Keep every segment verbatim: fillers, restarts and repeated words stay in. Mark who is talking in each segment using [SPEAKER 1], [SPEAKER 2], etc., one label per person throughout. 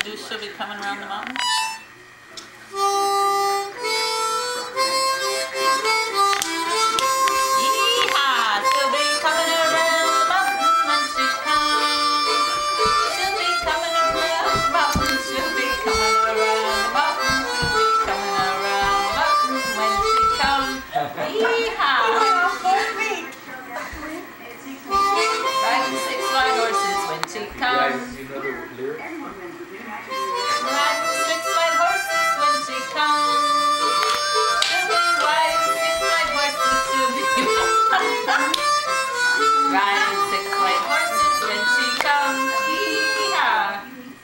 [SPEAKER 1] introduce she'll be coming around the mountain? Yeehaw! She'll be coming around the mountain when she comes. She'll be coming around the mountain. She'll be coming around the mountain. She'll be coming around the mountain when she comes. Yeehaw! Riding six white horses when she comes.
[SPEAKER 2] You know the lyric?
[SPEAKER 1] Riding six white horses when she comes. She'll be riding six white horses. She'll be riding six white horses when she comes. Yeehaw!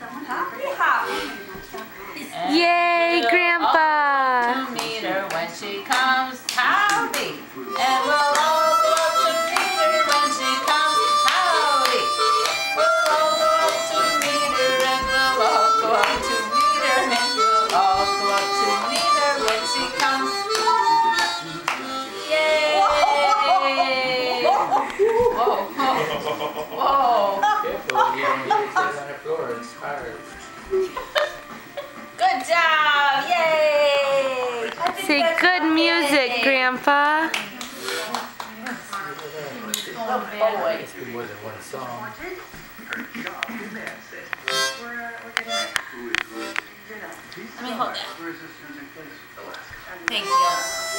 [SPEAKER 1] And
[SPEAKER 3] Yay,
[SPEAKER 1] we'll
[SPEAKER 3] Grandpa!
[SPEAKER 1] all go to meet her when she comes. Howdy! And we'll all go up to meet her when she comes. Howdy! We'll all go up to meet her and we'll all go up to meet her and we'll all go up to meet her when she comes. Yay! Whoa! Whoa!
[SPEAKER 2] Careful, you don't need to sit on the floor, it's hard.
[SPEAKER 1] Good job! Yay!
[SPEAKER 3] Say good music, Grandpa.
[SPEAKER 1] Oh boy.
[SPEAKER 2] Must be more than one song.
[SPEAKER 1] Let me hold that. Thank you.